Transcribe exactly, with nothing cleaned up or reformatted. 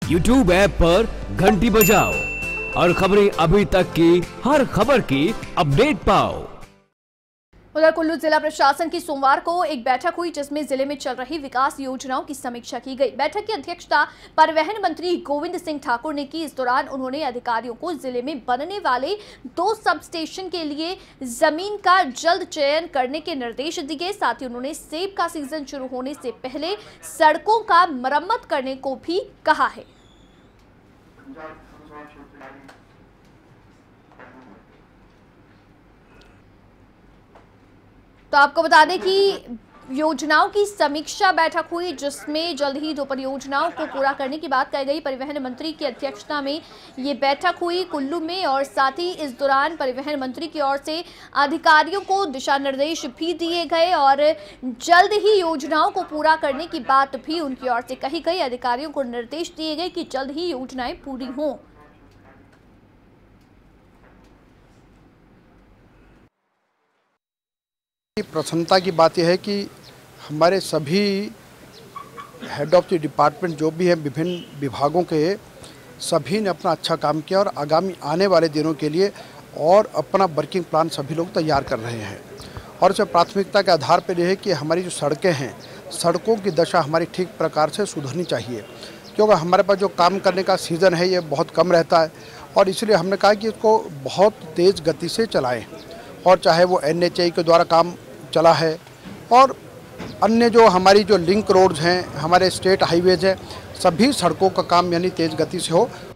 YouTube app पर घंटी बजाओ और खबरें अभी तक की हर खबर की अपडेट पाओ। उधर कुल्लू जिला प्रशासन की सोमवार को एक बैठक हुई जिसमें जिले में चल रही विकास योजनाओं की समीक्षा की गई। बैठक की अध्यक्षता परिवहन मंत्री गोविंद सिंह ठाकुर ने की। इस दौरान उन्होंने अधिकारियों को जिले में बनने वाले दो सब स्टेशन के लिए जमीन का जल्द चयन करने के निर्देश दिए। साथ ही उन्होंने सेब का सीजन शुरू होने से पहले सड़कों का मरम्मत करने को भी कहा है। तो आपको बता दें कि योजनाओं की समीक्षा बैठक हुई जिसमें जल्द ही दो परियोजनाओं को पूरा करने की बात कही गई। परिवहन मंत्री की अध्यक्षता में ये बैठक हुई कुल्लू में और साथ ही इस दौरान परिवहन मंत्री की ओर से अधिकारियों को दिशा निर्देश भी दिए गए और जल्द ही योजनाओं को पूरा करने की बात भी उनकी ओर से कही गई। अधिकारियों को निर्देश दिए गए कि जल्द ही योजनाएं पूरी हों। प्रसन्नता की बात यह है कि हमारे सभी हेड ऑफ द डिपार्टमेंट जो भी हैं विभिन्न विभागों के सभी ने अपना अच्छा काम किया और आगामी आने वाले दिनों के लिए और अपना वर्किंग प्लान सभी लोग तैयार कर रहे हैं। और इसमें प्राथमिकता के आधार पर यह है कि हमारी जो सड़कें हैं, सड़कों की दशा हमारी ठीक प्रकार से सुधरनी चाहिए, क्योंकि हमारे पास जो काम करने का सीज़न है ये बहुत कम रहता है और इसलिए हमने कहा कि इसको बहुत तेज़ गति से चलाएँ। और चाहे वो एन एच ए के द्वारा काम चला है और अन्य जो हमारी जो लिंक रोड्स हैं, हमारे स्टेट हाईवेज हैं, सभी सड़कों का काम यानी तेज़ गति से हो